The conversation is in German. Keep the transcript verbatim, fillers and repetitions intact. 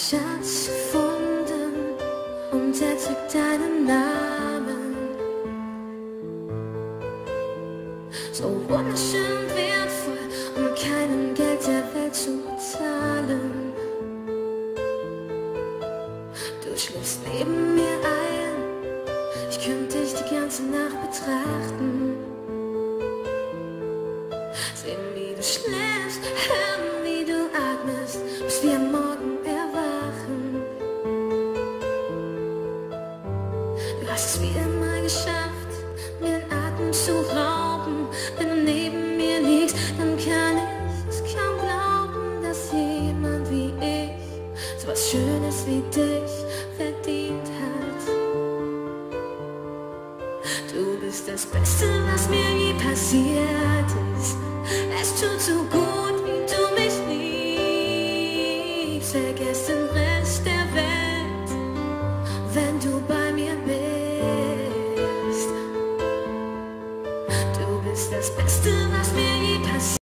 Schatz gefunden und er trägt deinen Namen. So wunderschön und wertvoll, um mit keinem Geld der Welt zu bezahlen. Du schläfst neben mir ein, ich könnte dich die ganze Nacht betrachten. Sehen, wie du schläfst, hören, wie du atmest, bis wir am Morgen erwachen. Du hast es wie immer geschafft, mir den Atem zu rauben. Wenn du neben mir liegst, dann kann ich es kaum glauben, dass jemand wie ich so was Schönes wie dich verdient hat. Du bist das Beste, was mir je passiert ist. Es tut so gut, wie du mich liebst. Vergiss den Rest der Welt, wenn du bei mir bist. Du bist das Beste,